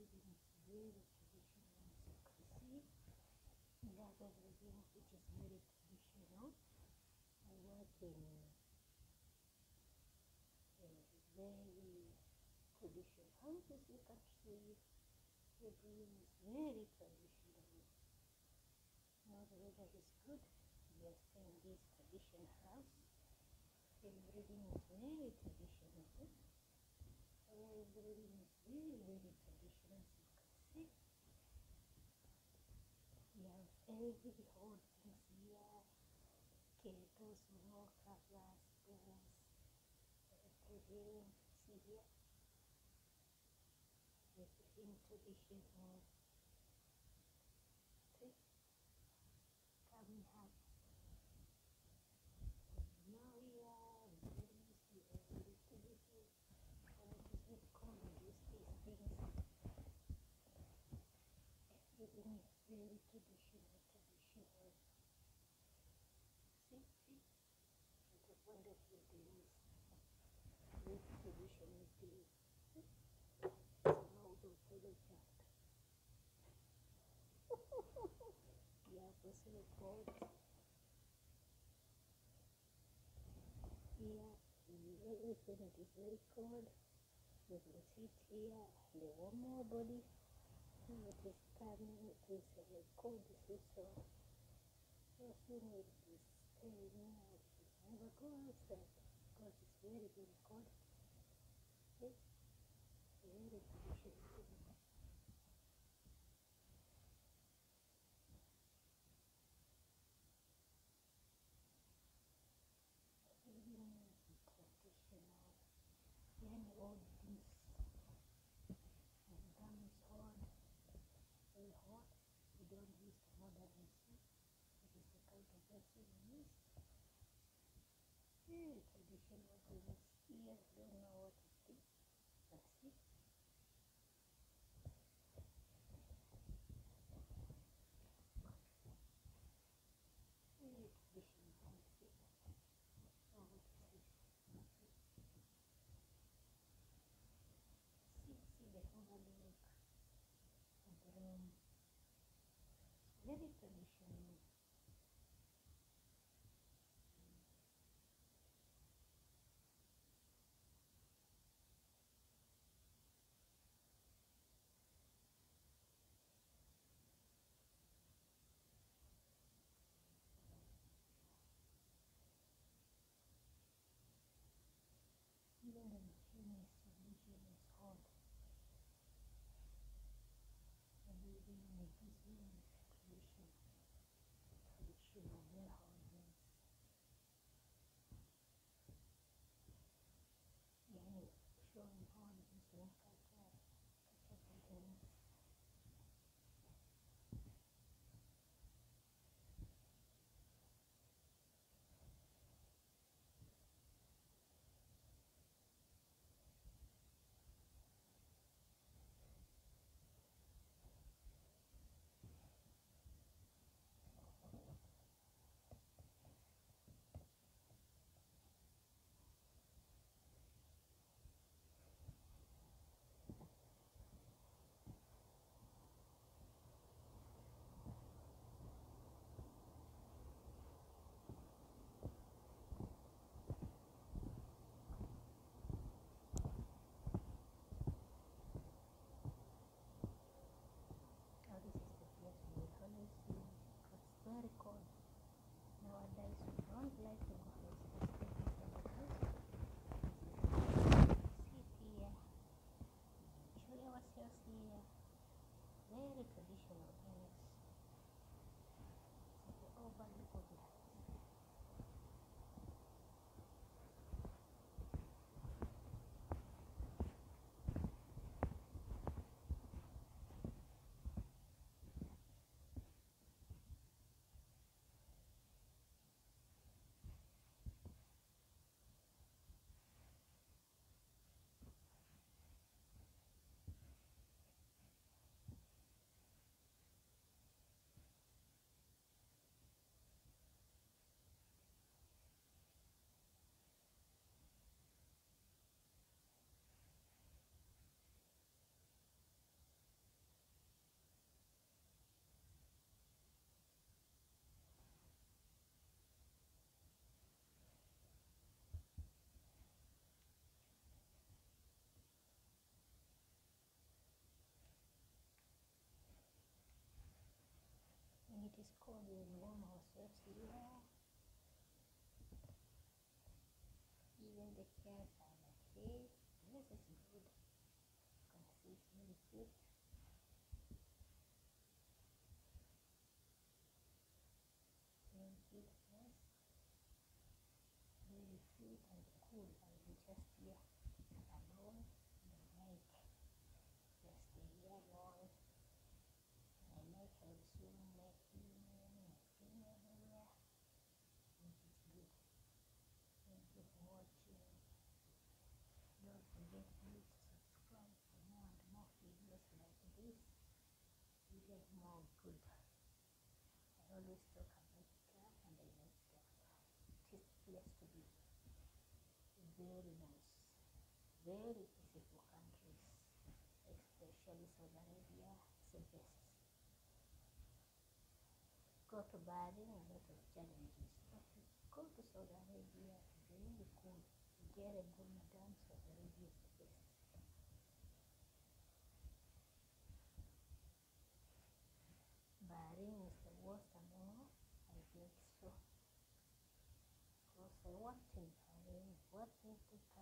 everything is very traditional, as you can see. We have everything which is very traditional. I work in very traditional houses. You can see everything is very traditional. Now the weather is good. We are staying in this traditional house. Everything is very traditional. Everything is very, very traditional, as you can see. We have every old things here. Kettles, water, glass, spoons, everything. See here. Everything traditional. See? Come and have Maria, very traditional. And it is very common to use these things. Everything is very traditional. See? What a wonderful things. Very traditional things. See? Somehow don't follow that. Yeah, personal court. Here, everything is very cold. You can sit here and the warm your body. It is coming, it is cold season. So soon it is staying here. It is never go outside because it's very, very cold. See? Very traditional. Everything is traditional. Any old things. And gum is hot, very hot. We don't use the modern AC. This is the kind of AC we use. Very traditional things. Here, don't know what is this. Let's see. Very traditional things. Oh, what is this? See the overlook of the room. Very traditional. Even the machine is traditional, it's hot. Everything in this room is traditional. Traditional warehouses. Yani showing how the Muslim culture begins. is cold in warm houses here. Even the chairs are like this. This is good. You can sit, very fit. Very fit, yes. Very fit and cool. I'll be just here alone in the night. Just stay here alone. My night will soon make my dinner here. Which is good. Thank you for watching. Don't forget please to subscribe for more and more videos like this. You get more good. I always talk about Ghana and I like Ghana. It is a place to be. Very nice. Very peaceful countries. Especially Saudi Arabia is the best. Go to Bahrain, a lot of challenges. But go to Saudi Arabia, it's really cool. You get a good madam, Saudi Arabia is the best. Bahrain is the worst among all. I think so. Because I worked in Bahrain, worked in